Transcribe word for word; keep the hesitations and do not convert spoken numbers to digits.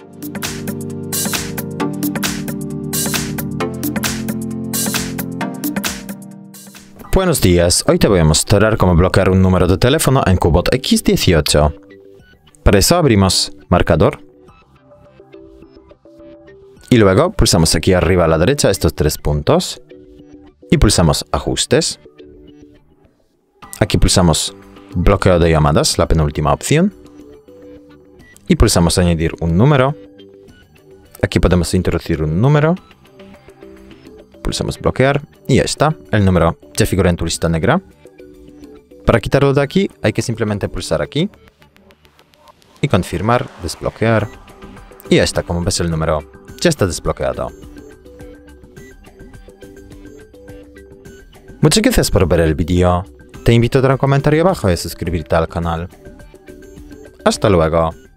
Buenos días, hoy te voy a mostrar cómo bloquear un número de teléfono en Qbot equis dieciocho. Para eso abrimos marcador. Y luego pulsamos aquí arriba a la derecha estos tres puntos. Y pulsamos ajustes. Aquí pulsamos bloqueo de llamadas, la penúltima opción. Y pulsamos añadir un número. Aquí podemos introducir un número. Pulsamos bloquear y ya está. El número ya figura en tu lista negra. Para quitarlo de aquí hay que simplemente pulsar aquí. Y confirmar, desbloquear. Y ya está, como ves el número ya está desbloqueado. Muchas gracias por ver el vídeo. Te invito a dar un comentario abajo y a suscribirte al canal. Hasta luego.